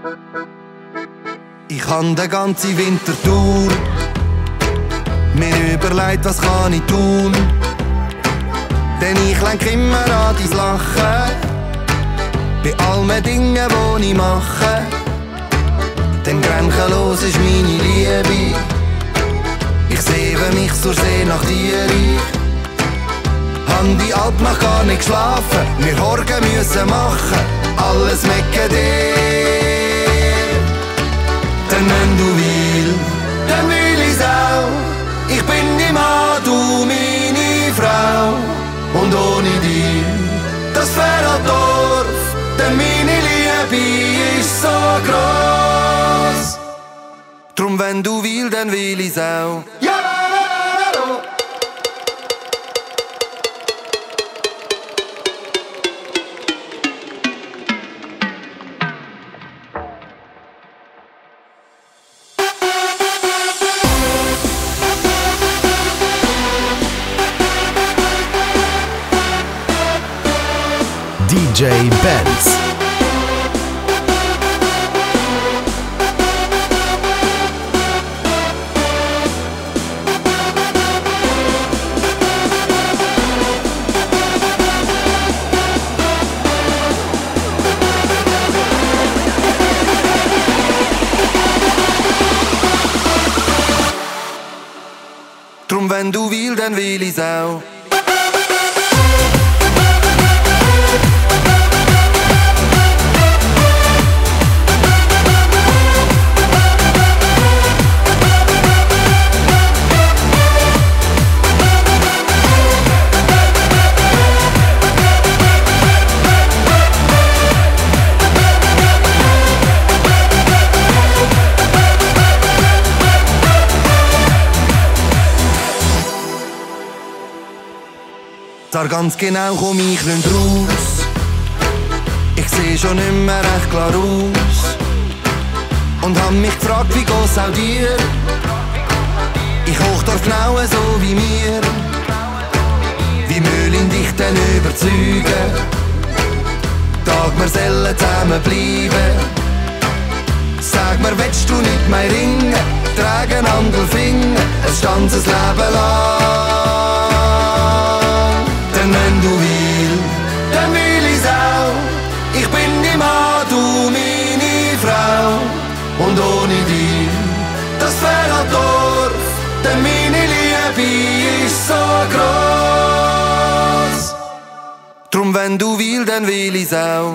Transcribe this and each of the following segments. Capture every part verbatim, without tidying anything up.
Ich han den ganzen Winter durch mir überlegt, was kann ich tun. Denn ich lenk immer an dein Lachen bei allen Dingen, die ich mache. Denn grenzenlos ist meine Liebe. Ich sehne mich zur See nach dir. Ich han die Altnacht gar nicht geschlafen. Wir Horgen müssen machen, alles wegen dir. Denn wenn du willst, dann will ich's auch. Ich bin die Mann, du meine Frau. Und ohne dich, das Ferradorf, denn meine Liebe ist so gross. Drum wenn du willst, dann will ich's auch. Ja! D J Benz. Drum wenn du willst, dann will ich's auch. Da ganz genau komm ich nicht raus. Ich seh schon nicht mehr recht klar aus. Und hab mich gefragt, wie geht's auch dir? Ich Hochdorf genau so wie mir. Wie Mühlin dich denn überzeugen? Tag, wir sollen zusammen bleiben. Sag mir, willst du nicht mehr ringen? Trag einen Angelfinger, ein ganzes Leben lang. Denn wenn du willst, dann will ich's auch. Ich bin die Mann, du meine Frau. Und ohne dich, das Ferradorf, denn meine Liebe ist so gross. Drum wenn du willst, dann will ich's auch.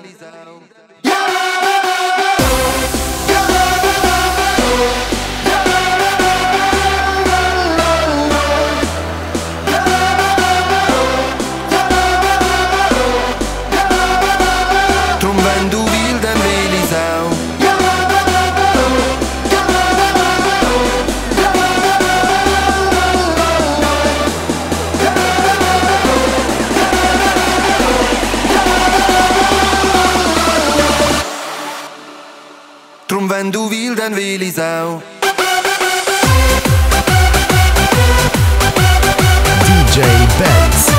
Drum wenn du willst, dann will ich's auch. D J Benz.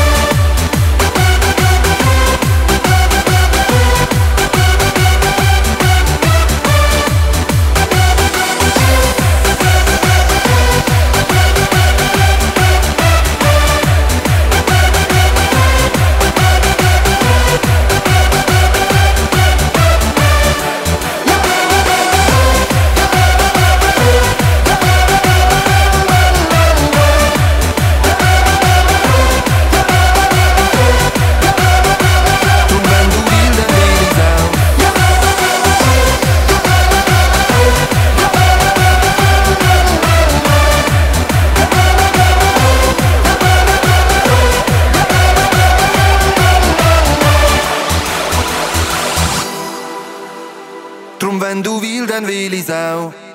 Drum wenn du willst, dann will ich's auch.